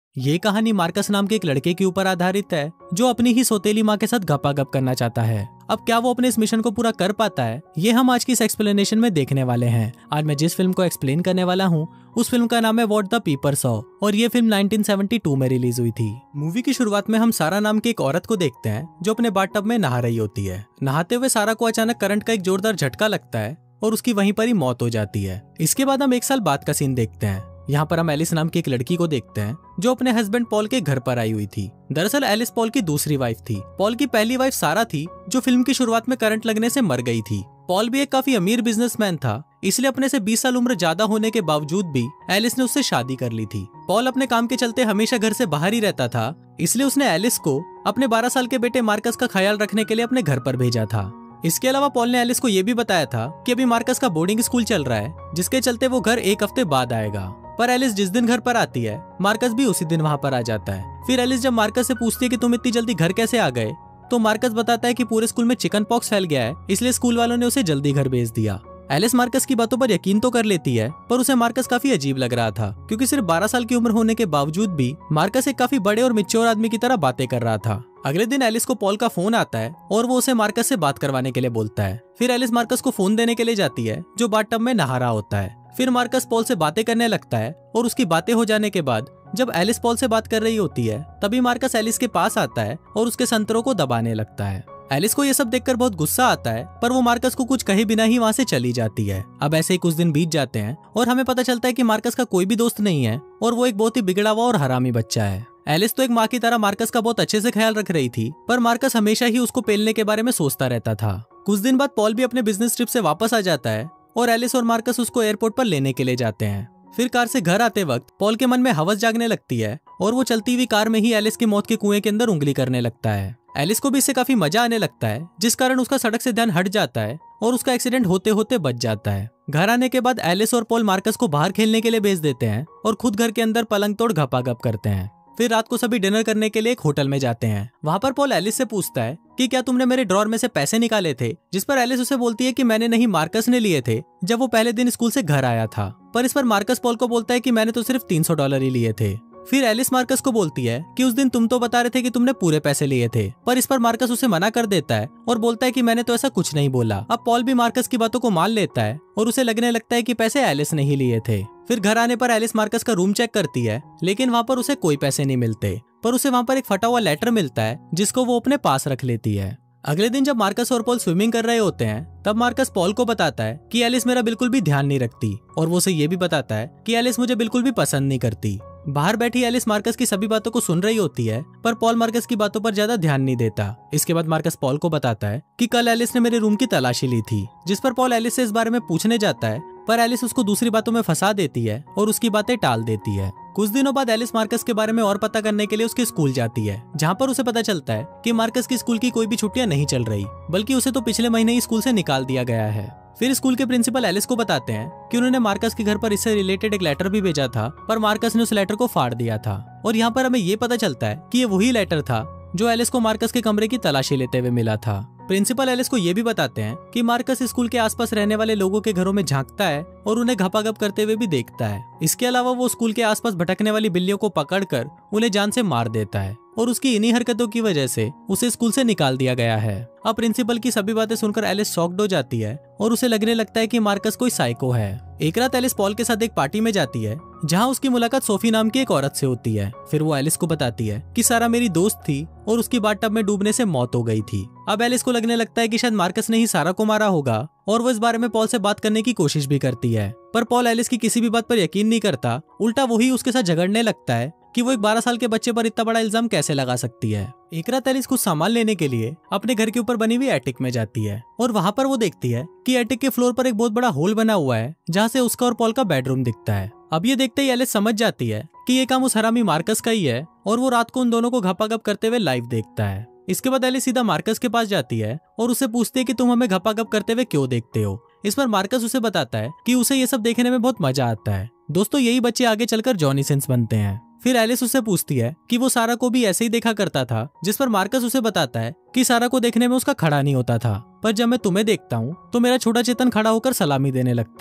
ये कहानी मार्कस नाम के एक लड़के के ऊपर आधारित है जो अपनी ही सौतेली माँ के साथ गपागप करना चाहता है। अब क्या वो अपने इस मिशन को पूरा कर पाता है, ये हम आज की इस एक्सप्लेनेशन में देखने वाले हैं। आज मैं जिस फिल्म को एक्सप्लेन करने वाला हूँ उस फिल्म का नाम है व्हाट द पीपर सॉ और ये फिल्म 1972 में रिलीज हुई थी। मूवी की शुरुआत में हम सारा नाम की एक औरत को देखते हैं जो अपने बाथटब में नहा रही होती है। नहाते हुए सारा को अचानक करंट का एक जोरदार झटका लगता है और उसकी वहीं पर ही मौत हो जाती है। इसके बाद हम 1 साल बाद का सीन देखते हैं। यहाँ पर हम एलिस नाम की एक लड़की को देखते हैं जो अपने हस्बैंड पॉल के घर पर आई हुई थी। दरअसल एलिस पॉल की दूसरी वाइफ थी। पॉल की पहली वाइफ सारा थी जो फिल्म की शुरुआत में करंट लगने से मर गई थी। पॉल भी एक काफी अमीर बिजनेसमैन था, इसलिए अपने से 20 साल उम्र ज्यादा होने के बावजूद भी एलिस ने उससे शादी कर ली थी। पॉल अपने काम के चलते हमेशा घर से बाहर ही रहता था, इसलिए उसने एलिस को अपने 12 साल के बेटे मार्कस का ख्याल रखने के लिए अपने घर पर भेजा था। इसके अलावा पॉल ने एलिस को यह भी बताया था कि अभी मार्कस का बोर्डिंग स्कूल चल रहा है, जिसके चलते वो घर 1 हफ्ते बाद आएगा। पर एलिस जिस दिन घर पर आती है मार्कस भी उसी दिन वहाँ पर आ जाता है। फिर एलिस जब मार्कस से पूछती है कि तुम इतनी जल्दी घर कैसे आ गए, तो मार्कस बताता है कि पूरे स्कूल में चिकन पॉक्स फैल गया है, इसलिए स्कूल वालों ने उसे जल्दी घर भेज दिया। एलिस मार्कस की बातों पर यकीन तो कर लेती है, पर उसे मार्कस काफी अजीब लग रहा था क्योंकि सिर्फ 12 साल की उम्र होने के बावजूद भी मार्कस एक काफी बड़े और मैच्योर आदमी की तरह बातें कर रहा था। अगले दिन एलिस को पॉल का फोन आता है और वो उसे मार्कस से बात करवाने के लिए बोलता है। फिर एलिस मार्कस को फोन देने के लिए जाती है जो बाथटब में नहा रहा होता है। फिर मार्कस पॉल से बातें करने लगता है और उसकी बातें हो जाने के बाद जब एलिस पॉल से बात कर रही होती है तभी मार्कस एलिस के पास आता है और उसके संतरों को दबाने लगता है। एलिस को ये सब देखकर बहुत गुस्सा आता है, पर वो मार्कस को कुछ कहे बिना ही वहाँ से चली जाती है। अब ऐसे ही कुछ दिन बीत जाते हैं और हमें पता चलता है कि मार्कस का कोई भी दोस्त नहीं है और वो एक बहुत ही बिगड़ा हुआ और हरामी बच्चा है। एलिस तो एक माँ की तरह मार्कस का बहुत अच्छे से ख्याल रख रही थी, पर मार्कस हमेशा ही उसको पेलने के बारे में सोचता रहता था। कुछ दिन बाद पॉल भी अपने बिजनेस ट्रिप से वापस आ जाता है और एलिस और मार्कस उसको एयरपोर्ट पर लेने के लिए जाते हैं। फिर कार से घर आते वक्त पॉल के मन में हवस जागने लगती है और वो चलती हुई कार में ही एलिस की मौत के कुएं के अंदर उंगली करने लगता है। एलिस को भी इससे काफी मजा आने लगता है, जिस कारण उसका सड़क से ध्यान हट जाता है और उसका एक्सीडेंट होते होते बच जाता है। घर आने के बाद एलिस और पॉल मार्कस को बाहर खेलने के लिए भेज देते हैं और खुद घर के अंदर पलंग तोड़ घपाघप करते हैं। फिर रात को सभी डिनर करने के लिए एक होटल में जाते हैं। वहाँ पर पॉल एलिस से पूछता है कि क्या तुमने मेरे ड्रॉर में से पैसे निकाले थे, जिस पर एलिस उसे बोलती है कि मैंने नहीं, मार्कस ने लिए थे जब वो पहले दिन स्कूल से घर आया था। पर इस पर मार्कस पॉल को बोलता है कि मैंने तो सिर्फ $300 ही लिए थे। फिर एलिस मार्कस को बोलती है कि उस दिन तुम तो बता रहे थे कि तुमने पूरे पैसे लिए थे, पर इस पर मार्कस उसे मना कर देता है और बोलता है कि मैंने तो ऐसा कुछ नहीं बोला। अब पॉल भी मार्कस की बातों को मान लेता है और उसे लगने लगता है कि पैसे एलिस ने ही लिए थे। फिर घर आने पर एलिस मार्कस का रूम चेक करती है, लेकिन वहाँ पर उसे कोई पैसे नहीं मिलते, पर उसे वहाँ पर एक फटा हुआ लेटर मिलता है जिसको वो अपने पास रख लेती है। अगले दिन जब मार्कस और पॉल स्विमिंग कर रहे होते हैं तब मार्कस पॉल को बताता है कि एलिस मेरा बिल्कुल भी ध्यान नहीं रखती और वो उसे ये भी बताता है कि एलिस मुझे बिल्कुल भी पसंद नहीं करती। बाहर बैठी एलिस मार्कस की सभी बातों को सुन रही होती है, पर पॉल मार्कस की बातों पर ज्यादा ध्यान नहीं देता। इसके बाद मार्कस पॉल को बताता है कि कल एलिस ने मेरे रूम की तलाशी ली थी, जिस पर पॉल एलिस से इस बारे में पूछने जाता है, पर एलिस उसको दूसरी बातों में फंसा देती है और उसकी बातें टाल देती है। कुछ दिनों बाद एलिस मार्कस के बारे में और पता करने के लिए उसके स्कूल जाती है, जहाँ पर उसे पता चलता है कि मार्कस की स्कूल की कोई भी छुट्टियां नहीं चल रही, बल्कि उसे तो पिछले महीने ही स्कूल से निकाल दिया गया है। फिर स्कूल के प्रिंसिपल एलिस को बताते हैं कि उन्होंने मार्कस के घर पर इससे रिलेटेड एक लेटर भी भेजा था, पर मार्कस ने उस लेटर को फाड़ दिया था। और यहाँ पर हमें ये पता चलता है कि ये वही लेटर था जो एलिस को मार्कस के कमरे की तलाशी लेते हुए मिला था। प्रिंसिपल एलिस को ये भी बताते हैं कि मार्कस स्कूल के आसपास रहने वाले लोगों के घरों में झांकता है और उन्हें घपाघप करते हुए भी देखता है। इसके अलावा वो स्कूल के आसपास भटकने वाली बिल्लियों को पकड़कर उन्हें जान से मार देता है और उसकी इन्हीं हरकतों की वजह से उसे स्कूल से निकाल दिया गया है। अब प्रिंसिपल की सभी बातें सुनकर एलिस शॉक्ड हो जाती है और उसे लगने लगता है कि मार्कस कोई साइको है। एक रात एलिस पॉल के साथ एक पार्टी में जाती है, जहां उसकी मुलाकात सोफी नाम की एक औरत से होती है। फिर वो एलिस को बताती है कि सारा मेरी दोस्त थी और उसकी बाथटब में डूबने से मौत हो गई थी। अब एलिस को लगने लगता है कि शायद मार्कस ने ही सारा को मारा होगा और वो इस बारे में पॉल से बात करने की कोशिश भी करती है, पर पॉल एलिस की किसी भी बात पर यकीन नहीं करता। उल्टा वही उसके साथ झगड़ने लगता है कि वो एक 12 साल के बच्चे पर इतना बड़ा इल्जाम कैसे लगा सकती है। एक रात एलिस कुछ सामान लेने के लिए अपने घर के ऊपर बनी हुई एटिक में जाती है और वहाँ पर वो देखती है कि एटिक के फ्लोर पर एक बहुत बड़ा होल बना हुआ है, जहाँ से उसका और पॉल का बेडरूम दिखता है। अब ये देखते ही एलिस समझ जाती है कि ये काम उस हरामी मार्कस का ही है और वो रात को उन दोनों को घपाघप करते हुए लाइव देखता है। इसके बाद एलिस सीधा मार्कस के पास जाती है और उसे पूछती है कि तुम हमें घपाघप करते हुए क्यों देखते हो। इस पर मार्कस उसे बताता है कि उसे ये सब देखने में बहुत मजा आता है। दोस्तों, यही बच्चे आगे चलकर जॉनी सिंस बनते हैं। फिर एलिस उससे पूछती है कि वो सारा को भी ऐसे ही देखा करता था, जिस पर मार्कस उसे बताता है कि सारा को देखने में उसका खड़ा नहीं होता था, पर जब मैं तुम्हें देखता हूँ तो मेरा छोटा चेतन खड़ा होकर सलामी देने लगता है।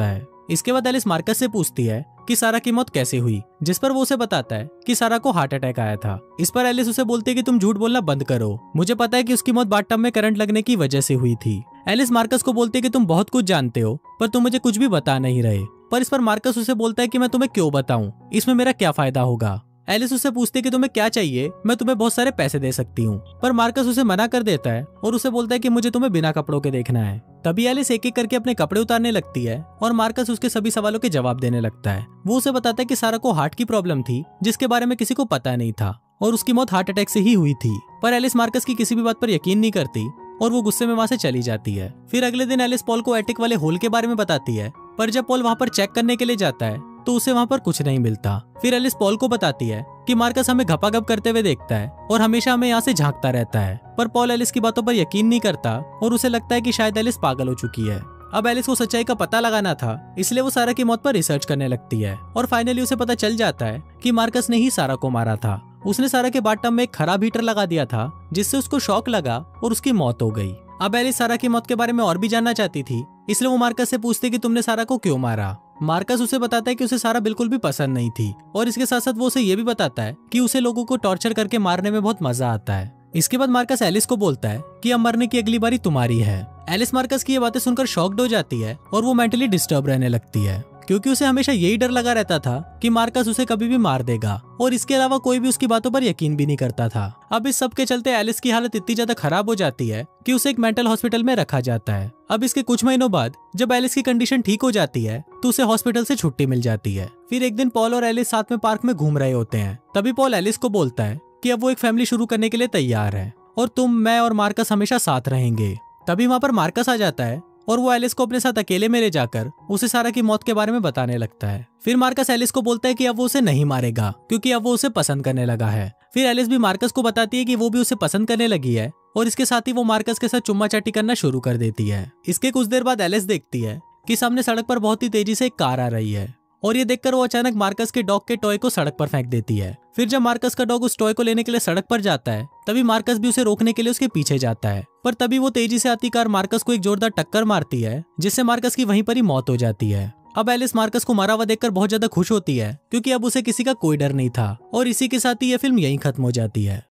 इसके बाद एलिस मार्कस से पूछती है कि सारा की मौत कैसे हुई, जिस पर वो उसे बताता है कि सारा को हार्ट अटैक आया था। इस पर एलिस उसे बोलती है कि तुम झूठ बोलना बंद करो, मुझे पता है कि उसकी मौत बाथटब में करंट लगने की वजह से हुई थी। एलिस मार्कस को बोलती है कि तुम बहुत कुछ जानते हो पर तुम मुझे कुछ भी बता नहीं रहे। पर इस पर मार्कस उसे बोलता है कि मैं तुम्हें क्यों बताऊं, इसमें मेरा क्या फायदा होगा। एलिस उससे पूछती है कि तुम्हें क्या चाहिए, मैं तुम्हें बहुत सारे पैसे दे सकती हूँ। पर मार्कस उसे मना कर देता है और उसे बोलता है कि मुझे तुम्हें बिना कपड़ों के देखना है। तभी एलिस एक एक करके अपने कपड़े उतारने लगती है और मार्कस उसके सभी सवालों के जवाब देने लगता है। वो उसे बताता है कि सारा को हार्ट की प्रॉब्लम थी जिसके बारे में किसी को पता नहीं था और उसकी मौत हार्ट अटैक से ही हुई थी। पर एलिस मार्कस की किसी भी बात पर यकीन नहीं करती और वो गुस्से में वहाँ से चली जाती है। फिर अगले दिन एलिस पॉल को एटिक वाले होल के बारे में बताती है, पर जब पॉल वहाँ पर चेक करने के लिए जाता है तो उसे वहाँ पर कुछ नहीं मिलता। फिर एलिस पॉल को बताती है कि मार्कस हमें घपाघप करते हुए देखता है और हमेशा हमें यहाँ से झांकता रहता है। पर पॉल एलिस की बातों पर यकीन नहीं करता और उसे लगता है कि शायद एलिस पागल हो चुकी है। अब एलिस को सच्चाई का पता लगाना था, इसलिए वो सारा की मौत पर रिसर्च करने लगती है और फाइनली उसे पता चल जाता है कि मार्कस ने ही सारा को मारा था। उसने सारा के बाथटब में एक खराब हीटर लगा दिया था जिससे उसको शॉक लगा और उसकी मौत हो गई। अब एलिस सारा की मौत के बारे में और भी जानना चाहती थी, इसलिए वो मार्कस से पूछती कि तुमने सारा को क्यों मारा। मार्कस उसे बताता है कि उसे सारा बिल्कुल भी पसंद नहीं थी और इसके साथ साथ वो उसे ये भी बताता है कि उसे लोगों को टॉर्चर करके मारने में बहुत मजा आता है। इसके बाद मार्कस एलिस को बोलता है कि अब मरने की अगली बारी तुम्हारी है। एलिस मार्कस की ये बातें सुनकर शॉक्ड हो जाती है और वो मेंटली डिस्टर्ब रहने लगती है क्योंकि उसे हमेशा यही डर लगा रहता था कि मार्कस उसे कभी भी मार देगा और इसके अलावा कोई भी उसकी बातों पर यकीन भी नहीं करता था। अब इस सब के चलते एलिस की हालत इतनी ज्यादा खराब हो जाती है कि उसे एक मेंटल हॉस्पिटल में रखा जाता है। अब इसके कुछ महीनों बाद जब एलिस की कंडीशन ठीक हो जाती है तो उसे हॉस्पिटल से छुट्टी मिल जाती है। फिर एक दिन पॉल और एलिस साथ में पार्क में घूम रहे होते हैं। तभी पॉल एलिस को बोलता है कि अब वो एक फैमिली शुरू करने के लिए तैयार है और तुम, मैं और मार्कस हमेशा साथ रहेंगे। तभी वहाँ पर मार्कस आ जाता है और वो एलिस को अपने साथ अकेले में ले जाकर उसे सारा की मौत के बारे में बताने लगता है। फिर मार्कस एलिस को बोलता है कि अब वो उसे नहीं मारेगा क्योंकि अब वो उसे पसंद करने लगा है। फिर एलिस भी मार्कस को बताती है कि वो भी उसे पसंद करने लगी है और इसके साथ ही वो मार्कस के साथ चुम्मा चाटी करना शुरू कर देती है। इसके कुछ देर बाद एलिस देखती है कि सामने सड़क पर बहुत ही तेजी से एक कार आ रही है और ये देखकर वो अचानक मार्कस के डॉग के टॉय को सड़क पर फेंक देती है। फिर जब मार्कस का डॉग उस टॉय को लेने के लिए सड़क पर जाता है तभी मार्कस भी उसे रोकने के लिए उसके पीछे जाता है, पर तभी वो तेजी से आती कार मार्कस को एक जोरदार टक्कर मारती है जिससे मार्कस की वहीं पर ही मौत हो जाती है। अब एलिस मार्कस को मारा हुआ देखकर बहुत ज्यादा खुश होती है क्योंकि अब उसे किसी का कोई डर नहीं था और इसी के साथ ही यह फिल्म यहीं खत्म हो जाती है।